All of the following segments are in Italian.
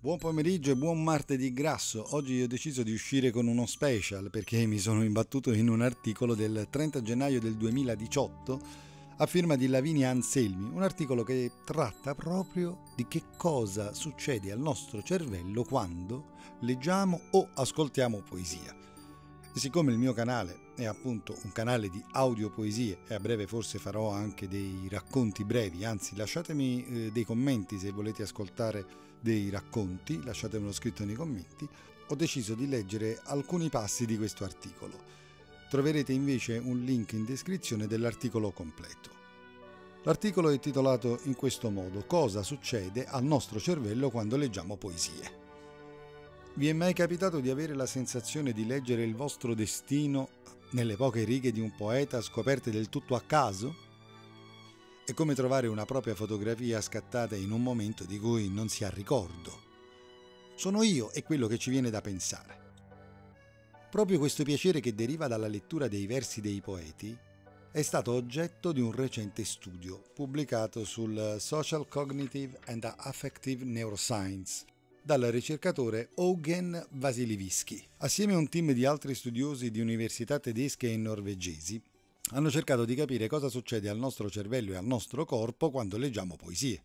Buon pomeriggio e buon martedì grasso. Oggi ho deciso di uscire con uno special perché mi sono imbattuto in un articolo del 30 gennaio del 2018 a firma di Lavinia Anselmi, un articolo che tratta proprio di che cosa succede al nostro cervello quando leggiamo o ascoltiamo poesia. E siccome il mio canale è appunto un canale di audiopoesie e a breve forse farò anche dei racconti brevi, anzi lasciatemi dei commenti se volete ascoltare dei racconti, lasciatemelo scritto nei commenti, ho deciso di leggere alcuni passi di questo articolo. Troverete invece un link in descrizione dell'articolo completo. L'articolo è titolato in questo modo: Cosa succede al nostro cervello quando leggiamo poesie? Vi è mai capitato di avere la sensazione di leggere il vostro destino nelle poche righe di un poeta scoperte del tutto a caso? È come trovare una propria fotografia scattata in un momento di cui non si ha ricordo. Sono io è quello che ci viene da pensare. Proprio questo piacere che deriva dalla lettura dei versi dei poeti è stato oggetto di un recente studio pubblicato sul Social Cognitive and Affective Neuroscience dal ricercatore Eugen Vasilivsky. Assieme a un team di altri studiosi di università tedesche e norvegesi, hanno cercato di capire cosa succede al nostro cervello e al nostro corpo quando leggiamo poesie.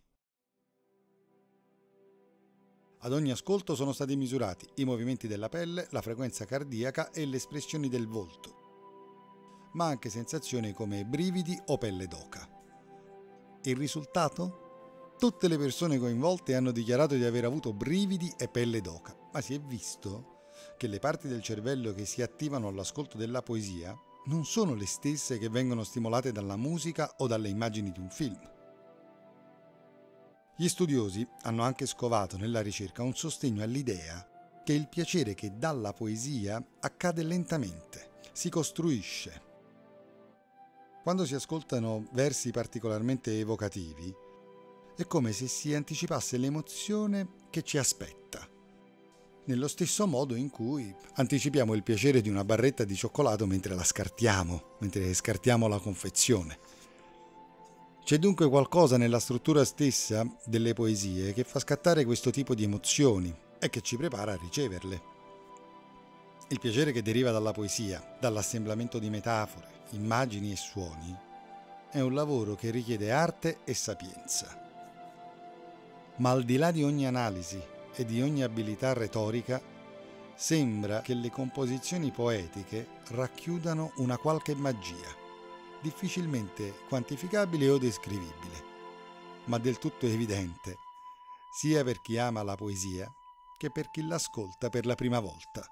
Ad ogni ascolto sono stati misurati i movimenti della pelle, la frequenza cardiaca e le espressioni del volto, ma anche sensazioni come brividi o pelle d'oca. Il risultato? Tutte le persone coinvolte hanno dichiarato di aver avuto brividi e pelle d'oca, ma si è visto che le parti del cervello che si attivano all'ascolto della poesia non sono le stesse che vengono stimolate dalla musica o dalle immagini di un film. Gli studiosi hanno anche scovato nella ricerca un sostegno all'idea che il piacere che dà la poesia accade lentamente, si costruisce. Quando si ascoltano versi particolarmente evocativi, è come se si anticipasse l'emozione che ci aspetta, nello stesso modo in cui anticipiamo il piacere di una barretta di cioccolato mentre scartiamo la confezione. C'è dunque qualcosa nella struttura stessa delle poesie che fa scattare questo tipo di emozioni e che ci prepara a riceverle. Il piacere che deriva dalla poesia, dall'assemblamento di metafore, immagini e suoni, è un lavoro che richiede arte e sapienza. Ma al di là di ogni analisi e di ogni abilità retorica, sembra che le composizioni poetiche racchiudano una qualche magia, difficilmente quantificabile o descrivibile, ma del tutto evidente, sia per chi ama la poesia che per chi l'ascolta per la prima volta.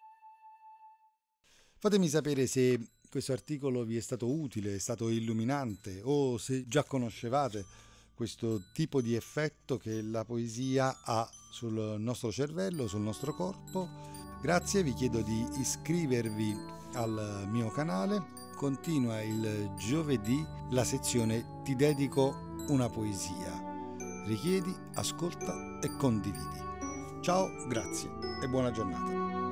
Fatemi sapere se questo articolo vi è stato utile, è stato illuminante o se già conoscevate questo tipo di effetto che la poesia ha sul nostro cervello, sul nostro corpo. Grazie, vi chiedo di iscrivervi al mio canale. Continua il giovedì la sezione Ti dedico una poesia. Richiedi, ascolta e condividi. Ciao, grazie e buona giornata.